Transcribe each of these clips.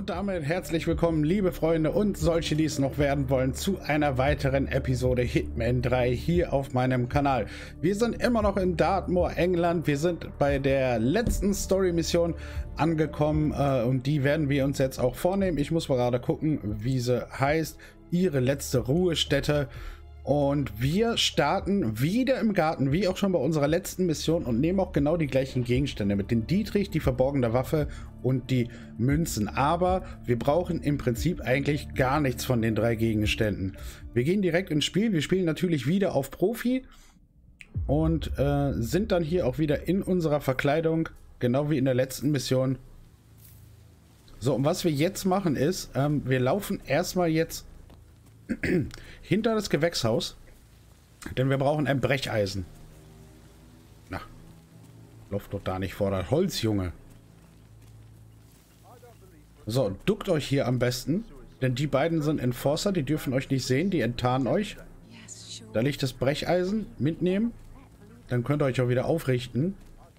Und damit herzlich willkommen, liebe Freunde und solche, die es noch werden wollen, zu einer weiteren Episode Hitman 3 hier auf meinem Kanal. Wir sind immer noch in Dartmoor, England. Wir sind bei der letzten Story-Mission angekommen und die werden wir uns jetzt auch vornehmen. Ich muss mal gerade gucken, wie sie heißt. Ihre letzte Ruhestätte. Und wir starten wieder im Garten, wie auch schon bei unserer letzten Mission, und nehmen auch genau die gleichen Gegenstände mit. Den Dietrich, die verborgene Waffe und die Münzen. Aber wir brauchen im Prinzip eigentlich gar nichts von den drei Gegenständen. Wir gehen direkt ins Spiel. Wir spielen natürlich wieder auf Profi und sind dann hier auch wieder in unserer Verkleidung, genau wie in der letzten Mission. So, und was wir jetzt machen ist, wir laufen erstmal jetzt hinter das Gewächshaus, denn wir brauchen ein Brecheisen. Na, läuft doch da nicht vor das Holz, Junge. So, duckt euch hier am besten, denn die beiden sind Enforcer, die dürfen euch nicht sehen, die enttarnen euch. Da liegt das Brecheisen, mitnehmen, dann könnt ihr euch auch wieder aufrichten.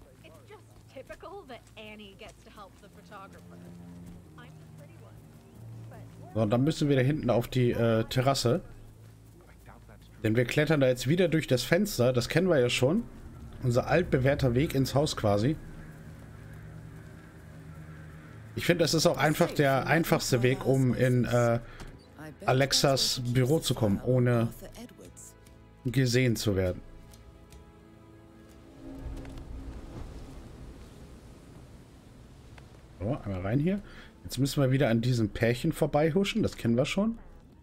So, und dann müssen wir da hinten auf die Terrasse. Denn wir klettern da jetzt wieder durch das Fenster. Das kennen wir ja schon. Unser altbewährter Weg ins Haus quasi. Ich finde, das ist auch einfach der einfachste Weg, um in Alexas Büro zu kommen, ohne gesehen zu werden. So, einmal rein hier. Jetzt müssen wir wieder an diesem Pärchen vorbeihuschen. Das kennen wir schon.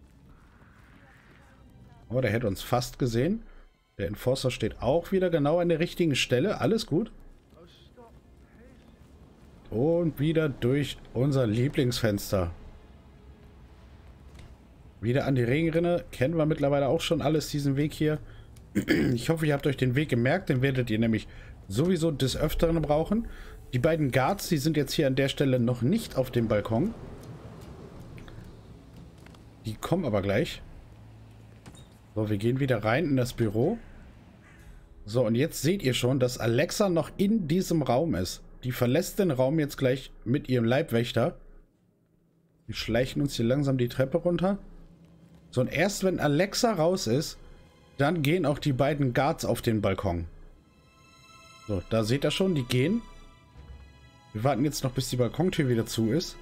Oh, der hätte uns fast gesehen. Der Enforcer steht auch wieder genau an der richtigen Stelle. Alles gut. Und wieder durch unser Lieblingsfenster. Wieder an die Regenrinne. Kennen wir mittlerweile auch schon alles, diesen Weg hier. Ich hoffe, ihr habt euch den Weg gemerkt. Den werdet ihr nämlich sowieso des Öfteren brauchen. Die beiden Guards, die sind jetzt hier an der Stelle noch nicht auf dem Balkon. Die kommen aber gleich. So, wir gehen wieder rein in das Büro. So, und jetzt seht ihr schon, dass Alexa noch in diesem Raum ist. Die verlässt den Raum jetzt gleich mit ihrem Leibwächter. Wir schleichen uns hier langsam die Treppe runter. So, und erst wenn Alexa raus ist, dann gehen auch die beiden Guards auf den Balkon. So, da seht ihr schon, die gehen. Wir warten jetzt noch, bis die Balkontür wieder zu ist.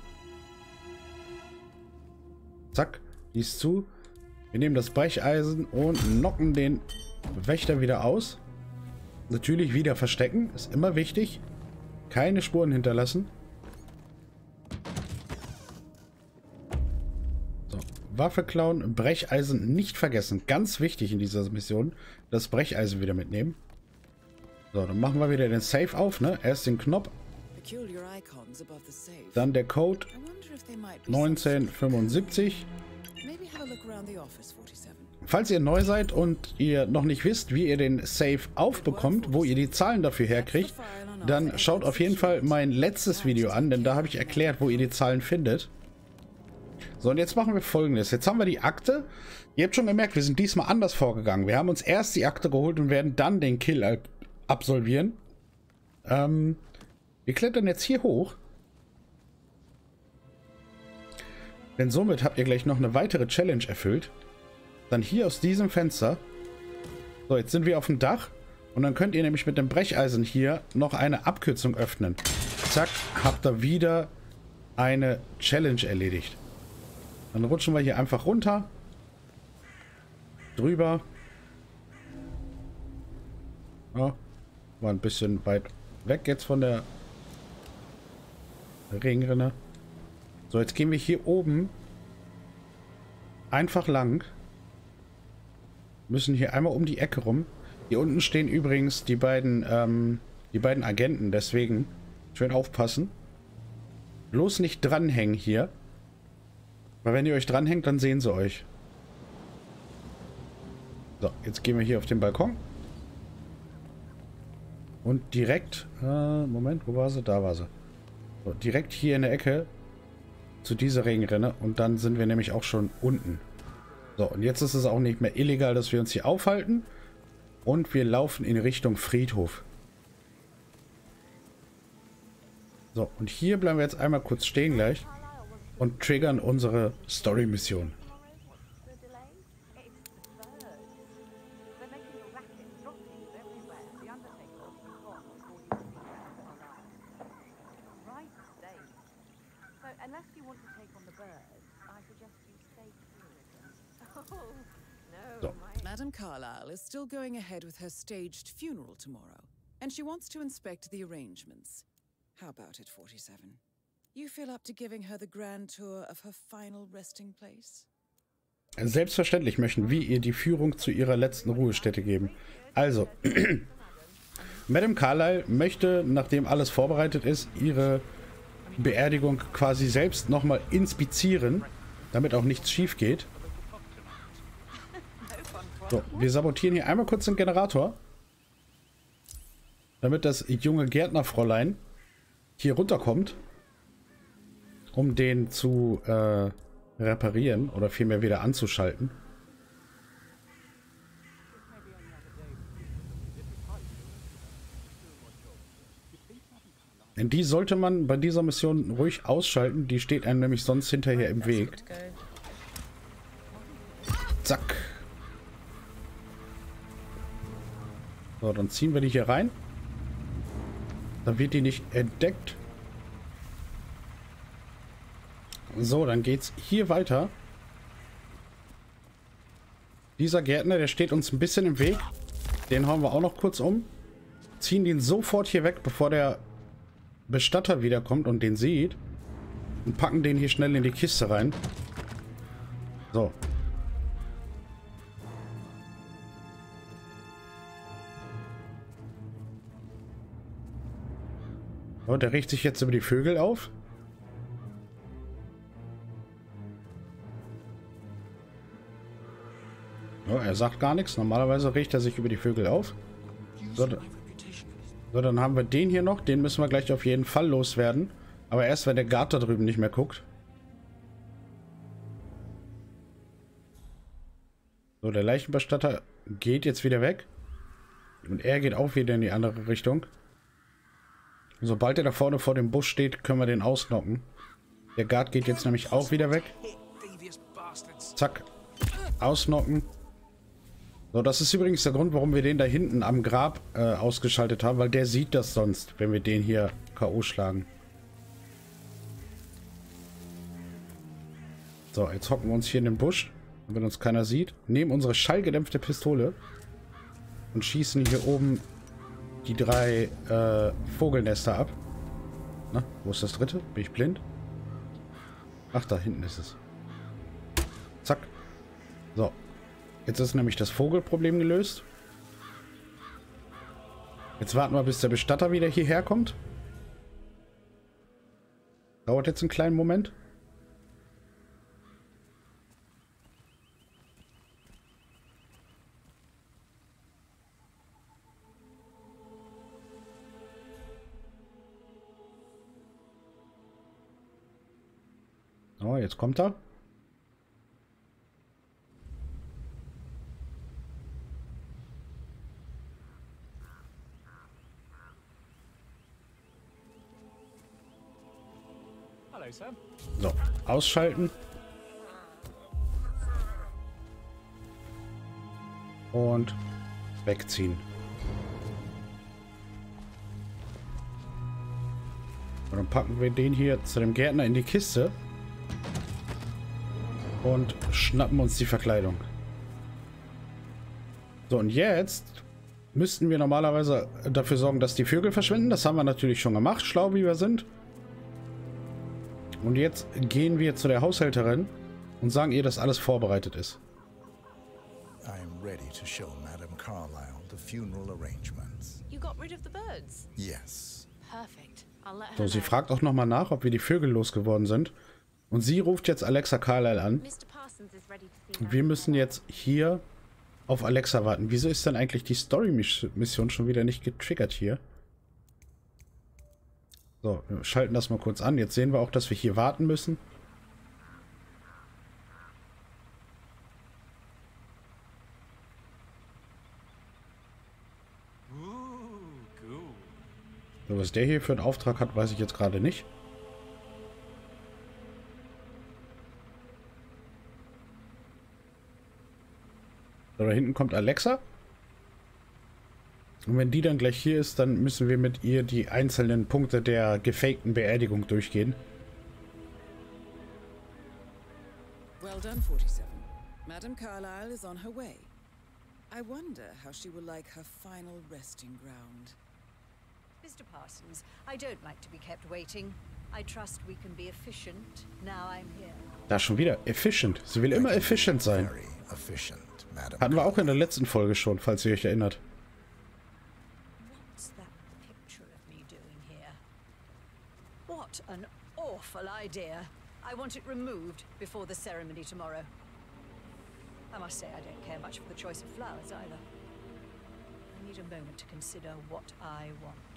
Zack, die ist zu. Wir nehmen das Brecheisen und knocken den Wächter wieder aus. Natürlich wieder verstecken, ist immer wichtig. Keine Spuren hinterlassen. So, Waffe klauen, Brecheisen nicht vergessen. Ganz wichtig in dieser Mission, das Brecheisen wieder mitnehmen. So, dann machen wir wieder den Safe auf, ne? Erst den Knopf. Dann der Code 1975. Falls ihr neu seid und ihr noch nicht wisst, wie ihr den Safe aufbekommt, wo ihr die Zahlen dafür herkriegt, dann schaut auf jeden Fall mein letztes Video an, denn da habe ich erklärt, wo ihr die Zahlen findet. So, und jetzt machen wir Folgendes. Jetzt haben wir die Akte. Ihr habt schon gemerkt, wir sind diesmal anders vorgegangen. Wir haben uns erst die Akte geholt und werden dann den Kill absolvieren. Wir klettern jetzt hier hoch. Denn somit habt ihr gleich noch eine weitere Challenge erfüllt. Dann hier aus diesem Fenster. So, jetzt sind wir auf dem Dach. Und dann könnt ihr nämlich mit dem Brecheisen hier noch eine Abkürzung öffnen. Zack, habt ihr wieder eine Challenge erledigt. Dann rutschen wir hier einfach runter. Drüber. Ja, war ein bisschen weit weg jetzt von der Regenrinne. So, jetzt gehen wir hier oben einfach lang. Müssen hier einmal um die Ecke rum. Hier unten stehen übrigens die beiden Agenten, deswegen schön aufpassen. Bloß nicht dranhängen hier. Weil wenn ihr euch dranhängt, dann sehen sie euch. So, jetzt gehen wir hier auf den Balkon. Und direkt, Moment, wo war sie? Da war sie. So, direkt hier in der Ecke zu dieser Regenrinne und dann sind wir nämlich auch schon unten. So, und jetzt ist es auch nicht mehr illegal, dass wir uns hier aufhalten und wir laufen in Richtung Friedhof. So, und hier bleiben wir jetzt einmal kurz stehen gleich. und triggern unsere Story-Mission. So. Madame Carlyle is still going ahead with her staged funeral tomorrow, and she wants to inspect the arrangements. How about it, 47? You feel up to giving her the grand tour of her final resting place? Selbstverständlich möchten wir ihr die Führung zu ihrer letzten Ruhestätte geben. Also, Madame Carlyle möchte, nachdem alles vorbereitet ist, ihre Beerdigung quasi selbst nochmal inspizieren, damit auch nichts schief geht. So, wir sabotieren hier einmal kurz den Generator, damit das junge Gärtnerfräulein hier runterkommt, um den zu reparieren oder vielmehr wieder anzuschalten. Denn die sollte man bei dieser Mission ruhig ausschalten, die steht einem nämlich sonst hinterher im Weg. Zack. So, dann ziehen wir die hier rein. Dann wird die nicht entdeckt. So, dann geht's hier weiter. Dieser Gärtner, der steht uns ein bisschen im Weg. Den hauen wir auch noch kurz um. Ziehen den sofort hier weg, bevor der Bestatter wiederkommt und den sieht. Und packen den hier schnell in die Kiste rein. So. So, der regt sich jetzt über die Vögel auf. Ja, er sagt gar nichts. Normalerweise regt er sich über die Vögel auf. So, dann haben wir den hier noch. Den müssen wir gleich auf jeden Fall loswerden. Aber erst, wenn der Guard da drüben nicht mehr guckt. So, der Leichenbestatter geht jetzt wieder weg. Und er geht auch wieder in die andere Richtung. Sobald er da vorne vor dem Busch steht, können wir den ausknocken. Der Guard geht jetzt nämlich auch wieder weg. Zack. Ausknocken. So, das ist übrigens der Grund, warum wir den da hinten am Grab ausgeschaltet haben, weil der sieht das sonst, wenn wir den hier K.O. schlagen. So, jetzt hocken wir uns hier in den Busch, wenn uns keiner sieht. Nehmen unsere schallgedämpfte Pistole und schießen hier oben die 3 Vogelnester ab. Na, wo ist das dritte? Bin ich blind? Ach, da hinten ist es. Zack. So. Jetzt ist nämlich das Vogelproblem gelöst. Jetzt warten wir, bis der Bestatter wieder hierher kommt. Dauert jetzt einen kleinen Moment. So, jetzt kommt er. So, ausschalten. Und wegziehen. Und dann packen wir den hier zu dem Gärtner in die Kiste. Und schnappen uns die Verkleidung. So, und jetzt müssten wir normalerweise dafür sorgen, dass die Vögel verschwinden. Das haben wir natürlich schon gemacht, schlau wie wir sind. Und jetzt gehen wir zu der Haushälterin und sagen ihr, dass alles vorbereitet ist. I am ready to show Madame Carlyle the funeral arrangements. You got rid of the birds? Yes. Perfect. I'll let her So, sie know. fragt auch nochmal nach, ob wir die Vögel losgeworden sind. Und sie ruft jetzt Alexa Carlyle an. Mr. Parsons is ready to see Und wir müssen jetzt hier auf Alexa warten. Wieso ist denn eigentlich die Story-Mission schon wieder nicht getriggert hier? So, wir schalten das mal kurz an. Jetzt sehen wir auch, dass wir hier warten müssen. So, was der hier für einen Auftrag hat, weiß ich jetzt gerade nicht. So, da hinten kommt Alexa. Und wenn die dann gleich hier ist, dann müssen wir mit ihr die einzelnen Punkte der gefakten Beerdigung durchgehen. Well done, 47. Madame Carlyle is on her way. I wonder how she will like her final resting ground. Mr. Parsons, I don't like to be kept waiting. I trust we can be efficient now I'm here. Da schon wieder. Efficient. Sie will immer efficient sein. Very efficient, Madam. Hatten wir auch in der letzten Folge schon, falls ihr euch erinnert. What's that picture of me doing here? What an awful idea. I want it removed before the ceremony tomorrow. I must say I don't care much for the choice of flowers either. I need a moment to consider what I want.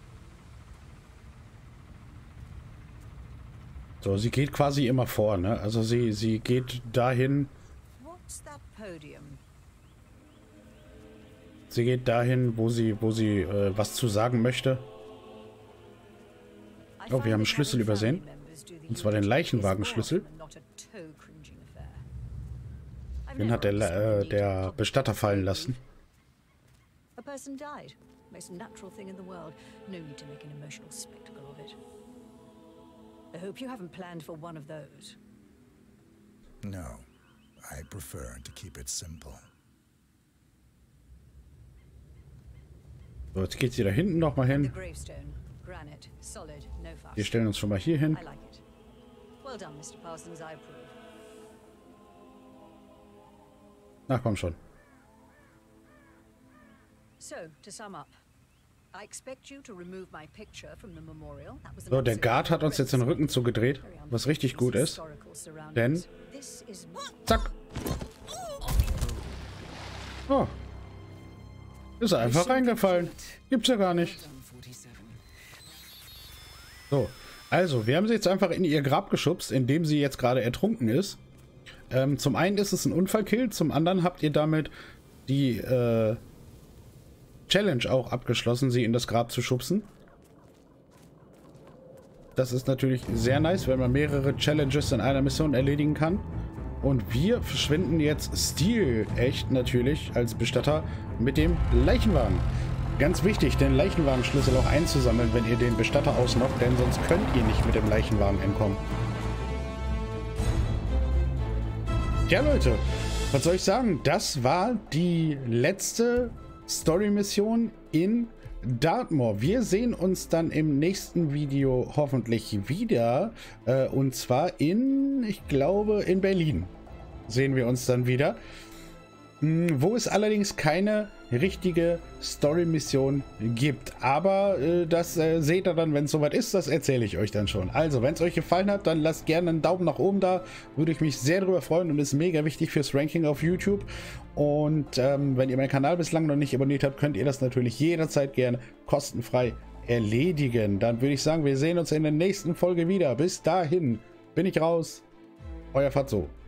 So, sie geht quasi immer vor, ne? Also sie geht dahin. What's that podium? Sie geht dahin, wo sie was zu sagen möchte. Oh, wir haben einen Schlüssel übersehen. Und zwar den Leichenwagenschlüssel. Den hat der Bestatter fallen lassen. A person died. Most natural thing in the world. No need to make an emotional spectacle of it. I hope you haven't planned for one of those. No, I prefer to keep it simple. So, jetzt geht sie da hinten nochmal hin. The gravestone, granite, solid, no fuss. Wir stellen uns schon mal hier hin. I like it. Well done, Mr. Parsons, I approve. Na, komm schon. So, to sum up. I expect you to remove my picture from the memorial. That was an So, der Guard hat uns jetzt den Rücken zugedreht, very was richtig gut ist. historical surroundings. Denn, This is zack. Oh. Ist einfach reingefallen. Gibt's ja gar nicht. Done, 47. So, also, wir haben sie jetzt einfach in ihr Grab geschubst, indem sie jetzt gerade ertrunken ist. Zum einen ist es ein Unfallkill, zum anderen habt ihr damit die Challenge auch abgeschlossen, sie in das Grab zu schubsen. Das ist natürlich sehr nice, wenn man mehrere Challenges in einer Mission erledigen kann. Und wir verschwinden jetzt stilecht natürlich als Bestatter mit dem Leichenwagen. Ganz wichtig, den Leichenwagenschlüssel auch einzusammeln, wenn ihr den Bestatter ausnockt, denn sonst könnt ihr nicht mit dem Leichenwagen entkommen. Ja, Leute, was soll ich sagen? Das war die letzte Story-Mission in Dartmoor. Wir sehen uns dann im nächsten Video hoffentlich wieder. Und zwar ich glaube, in Berlin sehen wir uns dann wieder. Wo es allerdings keine richtige Story-Mission gibt. Aber das seht ihr dann, wenn es soweit ist. Das erzähle ich euch dann schon. Also, wenn es euch gefallen hat, dann lasst gerne einen Daumen nach oben da. Würde ich mich sehr darüber freuen und ist mega wichtig fürs Ranking auf YouTube. Und wenn ihr meinen Kanal bislang noch nicht abonniert habt, könnt ihr das natürlich jederzeit gerne kostenfrei erledigen. Dann würde ich sagen, wir sehen uns in der nächsten Folge wieder. Bis dahin bin ich raus. Euer Fatso.